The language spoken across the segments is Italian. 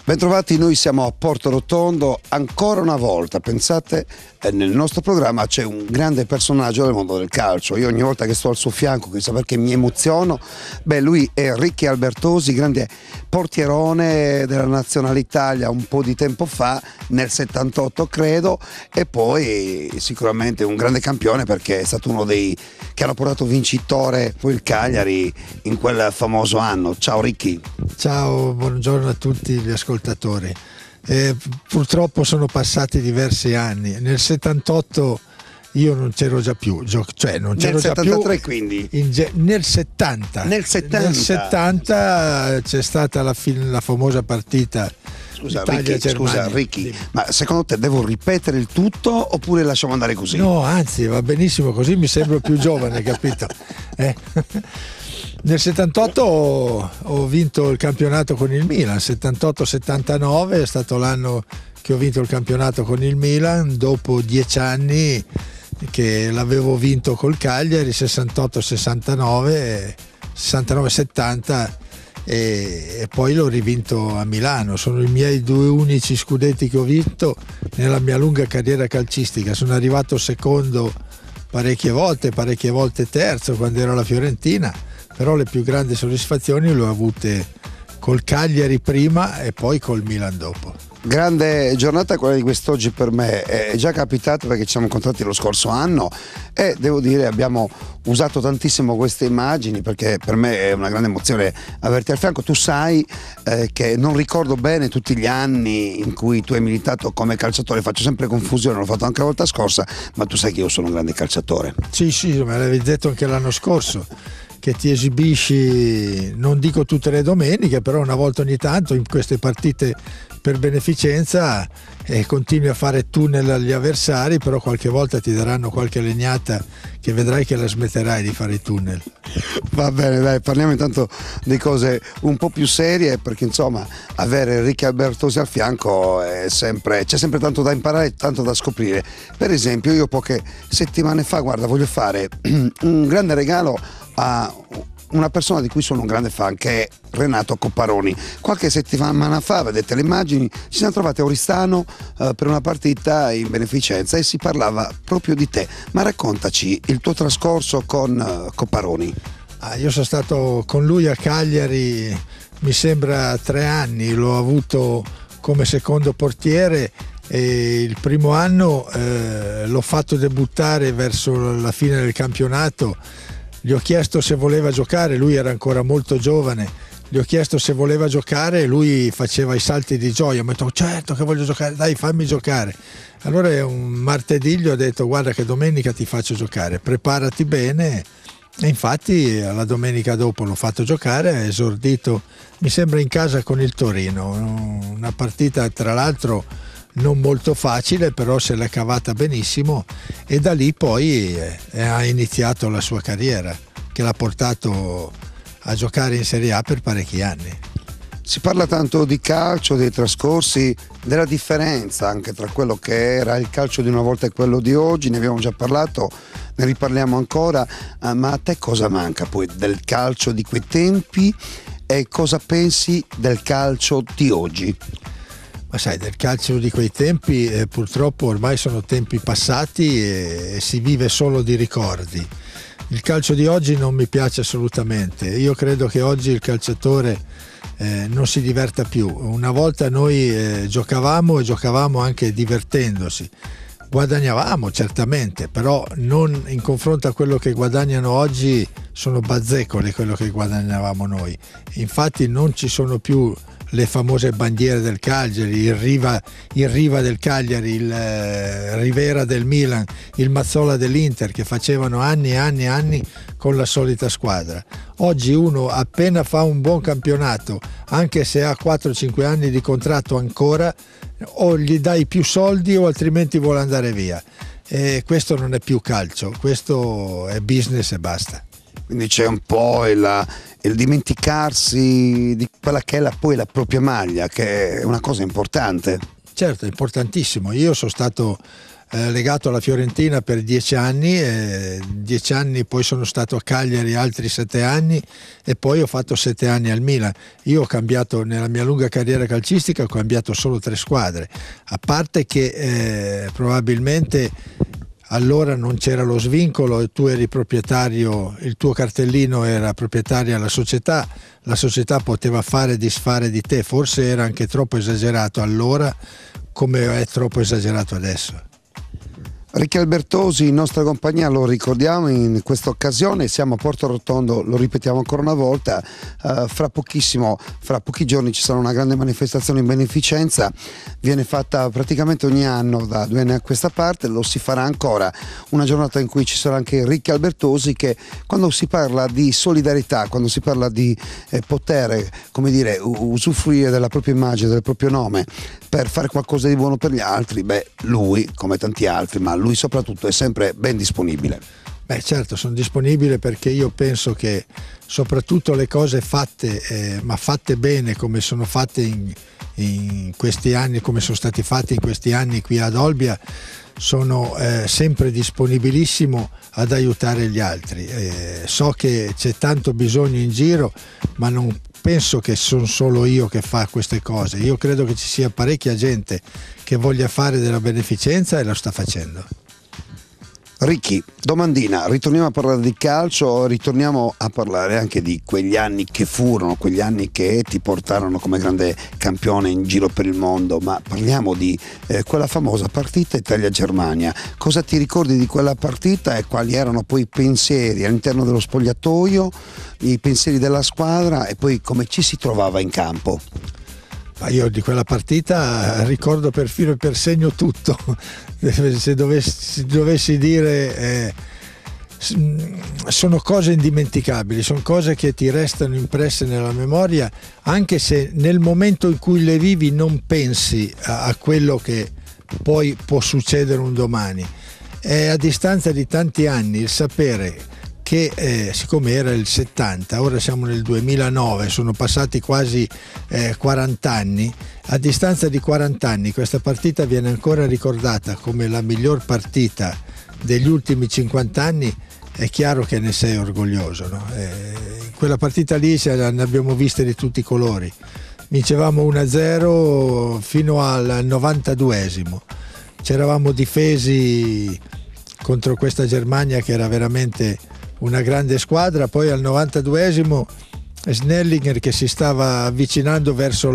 Bentrovati, noi siamo a Porto Rotondo ancora una volta. Pensate, nel nostro programma c'è un grande personaggio del mondo del calcio. Io ogni volta che sto al suo fianco, chissà perché mi emoziono, lui è Ricky Albertosi, grande portierone della Nazionale Italia un po' di tempo fa, nel 78 credo, e poi sicuramente un grande campione perché è stato uno dei che hanno portato vincitore poi il Cagliari in quel famoso anno. Ciao Ricky. Ciao, buongiorno a tutti gli ascoltatori. Purtroppo sono passati diversi anni. Nel 78 io non c'ero già più, cioè non c'ero nel già 73 più. quindi? Nel 70. Nel 70. Nel 70 c'è stata la famosa partita. Scusa Ricky, ma secondo te devo ripetere il tutto oppure lasciamo andare così? No, anzi, va benissimo così, mi sembro più giovane, capito? Nel 78 ho vinto il campionato con il Milan, 78-79 è stato l'anno che ho vinto il campionato con il Milan, dopo 10 anni che l'avevo vinto col Cagliari, 68-69, 69-70 e poi l'ho rivinto a Milano. Sono i miei due unici scudetti che ho vinto nella mia lunga carriera calcistica. Sono arrivato secondo parecchie volte terzo quando ero alla Fiorentina, però le più grandi soddisfazioni le ho avute col Cagliari prima e poi col Milan dopo. Grande giornata quella di quest'oggi per me, è già capitato perché ci siamo incontrati lo scorso anno e devo dire abbiamo usato tantissimo queste immagini perché per me è una grande emozione averti al fianco. Tu sai che non ricordo bene tutti gli anni in cui tu hai militato come calciatore, faccio sempre confusione, l'ho fatto anche la volta scorsa, ma tu sai che io sono un grande calciatore. Sì, me l'avevi detto anche l'anno scorso, che ti esibisci, non dico tutte le domeniche, però una volta ogni tanto in queste partite per beneficenza e continui a fare tunnel agli avversari, però qualche volta ti daranno qualche legnata che vedrai che la smetterai di fare i tunnel. Va bene, dai, parliamo intanto di cose un po' più serie perché insomma avere Ricky Albertosi al fianco c'è sempre tanto da imparare e tanto da scoprire. Per esempio io poche settimane fa, guarda, voglio fare un grande regalo a una persona di cui sono un grande fan, che è Renato Copparoni. Qualche settimana fa, vedete le immagini, ci siamo trovati a Oristano per una partita in beneficenza e si parlava proprio di te. Ma raccontaci il tuo trascorso con Copparoni. Io sono stato con lui a Cagliari, mi sembra 3 anni, l'ho avuto come secondo portiere e il primo anno l'ho fatto debuttare verso la fine del campionato. Gli ho chiesto se voleva giocare, lui era ancora molto giovane, gli ho chiesto se voleva giocare e lui faceva i salti di gioia, mi ha detto certo che voglio giocare, dai fammi giocare. Allora un martedì gli ho detto guarda che domenica ti faccio giocare, preparati bene, e infatti la domenica dopo l'ho fatto giocare, ha esordito mi sembra in casa con il Torino, una partita tra l'altro non molto facile, però se l'è cavata benissimo e da lì poi ha iniziato la sua carriera che l'ha portato a giocare in Serie A per parecchi anni. Si parla tanto di calcio, dei trascorsi, della differenza anche tra quello che era il calcio di una volta e quello di oggi, ne abbiamo già parlato, ne riparliamo ancora, ma a te cosa manca poi del calcio di quei tempi e cosa pensi del calcio di oggi? Ma sai, del calcio di quei tempi purtroppo ormai sono tempi passati e si vive solo di ricordi. Il calcio di oggi non mi piace assolutamente. Io credo che oggi il calciatore non si diverta più. Una volta noi giocavamo e giocavamo anche divertendosi. Guadagnavamo certamente, però non in confronto a quello che guadagnano oggi, sono bazzecole quello che guadagnavamo noi. Infatti non ci sono più le famose bandiere del Cagliari, il Riva del Cagliari, il Rivera del Milan, il Mazzola dell'Inter, che facevano anni e anni e anni con la solita squadra. Oggi uno appena fa un buon campionato, anche se ha 4-5 anni di contratto ancora, o gli dai più soldi o altrimenti vuole andare via. E questo non è più calcio, questo è business e basta. Quindi c'è un po' il dimenticarsi di quella che è poi la propria maglia, che è una cosa importante. Certo, è importantissimo. Io sono stato legato alla Fiorentina per 10 anni, 10 anni poi sono stato a Cagliari altri 7 anni e poi ho fatto 7 anni al Milan. Io ho cambiato nella mia lunga carriera calcistica, ho cambiato solo 3 squadre, a parte che probabilmente allora non c'era lo svincolo e tu eri proprietario, il tuo cartellino era proprietaria la società poteva fare e disfare di te, forse era anche troppo esagerato allora come è troppo esagerato adesso. Ricky Albertosi in nostra compagnia, lo ricordiamo in questa occasione, siamo a Porto Rotondo, lo ripetiamo ancora una volta, fra pochi giorni ci sarà una grande manifestazione in beneficenza, viene fatta praticamente ogni anno da 2 anni a questa parte, lo si farà ancora, una giornata in cui ci sarà anche Ricky Albertosi che quando si parla di solidarietà, quando si parla di poter, come dire, usufruire della propria immagine, del proprio nome per fare qualcosa di buono per gli altri, beh, lui come tanti altri, ma lui soprattutto è sempre ben disponibile. Beh, certo, sono disponibile perché io penso che soprattutto le cose fatte, ma fatte bene come sono fatte in questi anni, come sono stati fatti in questi anni qui ad Olbia, sono sempre disponibilissimo ad aiutare gli altri. So che c'è tanto bisogno in giro, ma non penso che sono solo io che fa queste cose. Io credo che ci sia parecchia gente che voglia fare della beneficenza e lo sta facendo. Ricky, domandina, ritorniamo a parlare di calcio, ritorniamo a parlare anche di quegli anni che furono, quegli anni che ti portarono come grande campione in giro per il mondo, ma parliamo di quella famosa partita Italia-Germania. Cosa ti ricordi di quella partita e quali erano poi i pensieri all'interno dello spogliatoio, i pensieri della squadra e poi come ci si trovava in campo? Ma io di quella partita ricordo per filo e per segno tutto. Se dovessi dire sono cose indimenticabili, sono cose che ti restano impresse nella memoria, anche se nel momento in cui le vivi non pensi a quello che poi può succedere un domani. E a distanza di tanti anni il sapere che siccome era il 70, ora siamo nel 2009, sono passati quasi 40 anni, a distanza di 40 anni questa partita viene ancora ricordata come la miglior partita degli ultimi 50 anni, è chiaro che ne sei orgoglioso, no? In quella partita lì ne abbiamo viste di tutti i colori, vincevamo 1-0 fino al 92esimo, ci eravamo difesi contro questa Germania che era veramente una grande squadra, poi al 92esimo Snellinger che si stava avvicinando verso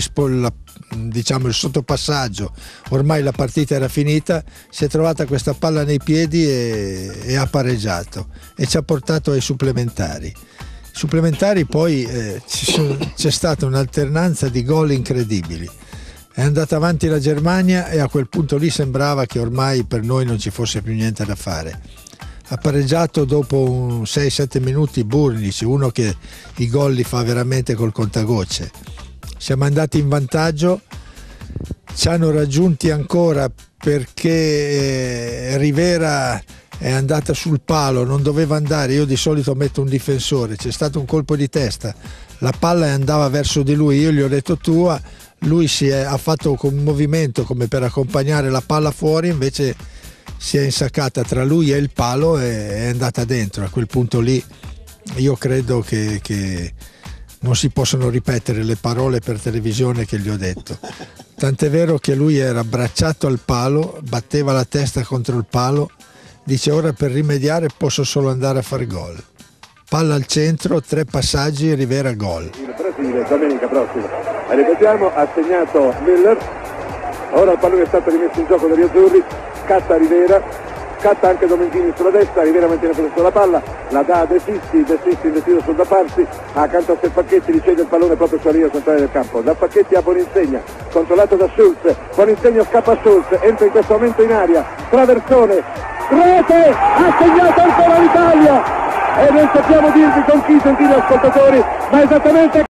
il sottopassaggio, ormai la partita era finita, si è trovata questa palla nei piedi e ha pareggiato e ci ha portato ai supplementari. Poi c'è stata un'alternanza di gol incredibili, è andata avanti la Germania e a quel punto lì sembrava che ormai per noi non ci fosse più niente da fare. Ha pareggiato dopo 6-7 minuti Burnic, uno che i gol li fa veramente col contagocce. Siamo andati in vantaggio, ci hanno raggiunti ancora perché Rivera è andata sul palo, non doveva andare, io di solito metto un difensore, c'è stato un colpo di testa, la palla andava verso di lui, io gli ho detto tua, lui ha fatto un movimento come per accompagnare la palla fuori, invece si è insaccata tra lui e il palo e è andata dentro. A quel punto lì io credo che non si possono ripetere le parole per televisione che gli ho detto, tant'è vero che lui era abbracciato al palo, batteva la testa contro il palo, dice ora per rimediare posso solo andare a fare gol. Palla al centro, 3 passaggi e Rivera gol. Il Brasile domenica prossima, ripetiamo, ha segnato Müller, ora il pallone è stato rimesso in gioco dagli azzurri, scatta Rivera, scatta anche Domenghini sulla destra, Rivera mantiene possesso la palla, la dà a De Sisti indeciso sul da farsi, accanto a Pacchetti riceve il pallone proprio sulla linea centrale del campo, da Pacchetti a Boninsegna, controllato da Schulz, Boninsegna scappa a Schulz, entra in questo momento in aria, traversone, rete, ha segnato ancora l'Italia! E non sappiamo dirvi con chi, gentili ascoltatori, ma esattamente